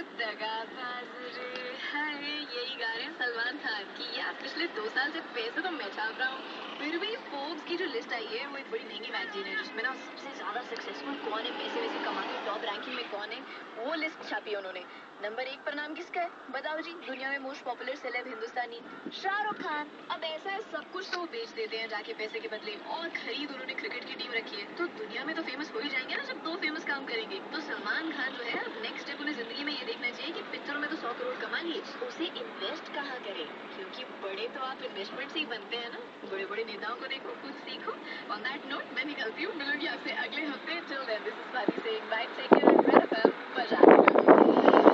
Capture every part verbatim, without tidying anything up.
दगाबाज रे हाय, यही गा रहे हैं सलमान खान की। यार पिछले दो साल से पैसे तो मैं छाप रहा हूँ, फिर भी फोर्ब्स की जो लिस्ट आई है वो एक बड़ी महंगी मैगजीन है जिसमें ना सबसे ज्यादा सक्सेसफुल कौन है, पैसे वैसे कमा के टॉप रैंकिंग में कौन है, वो लिस्ट छापी है उन्होंने। नंबर एक पर नाम किसका है बताओ जी? दुनिया में most popular celeb Hindustani Shahrukh Khan. अब ऐसा है सब कुछ तो वो बेच देते हैं जाके पैसे के बदले, और खरीद उन्होंने क्रिकेट की टीम रखी है, तो दुनिया में तो फेमस हो ही जाएंगे ना जब दो फेमस काम करेंगे। तो सलमान खान जो है अब नेक्स्ट स्टेप उन्हें जिंदगी में ये देखना चाहिए कि पिक्चरों में तो सौ करोड़ कमा लिए, उसे इन्वेस्ट कहाँ करें, क्योंकि बड़े तो आप इन्वेस्टमेंट से ही बनते हैं ना। बड़े बड़े नेताओं को देखो, कुछ सीखो। ऑन दैट नोट मैं निकलती हूँ, मिलूंगी आपसे अगले हफ्ते। Till then this is Swati saying bye, take care, red FM बजा।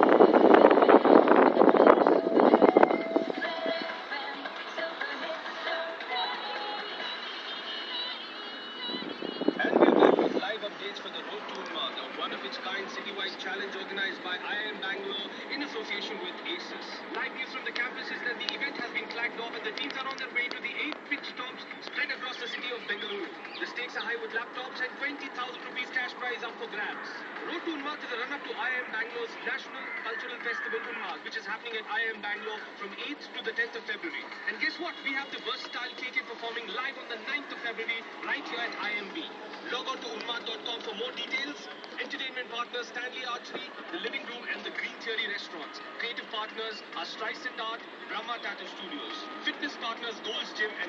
And we're back with live updates for the Road to Unmaad, a one-of-its-kind citywide challenge organized by I I M Bangalore in association with ACES. Live news from the campus is that the event has been flagged off and the teams are on their way to the eight pit stops spread across the city of Bengaluru. The stakes are high with laptops and twenty thousand rupees cash prize up for grabs. Road to Unmaad is a run-up to I I M Bangalore's National Cultural Festival Unmaad, which is happening at I I M Bangalore from eighth to the tenth of February. And guess what? We have the versatile K K performing live on the ninth of February right here at I M B. Log on to unmaad dot com for more details. Entertainment partners Stanley Archery, The Living Room and The Green Theory Restaurants. Creative partners are Streisand Art, Brahma Tattoo Studios. Fitness partners Gold's Gym and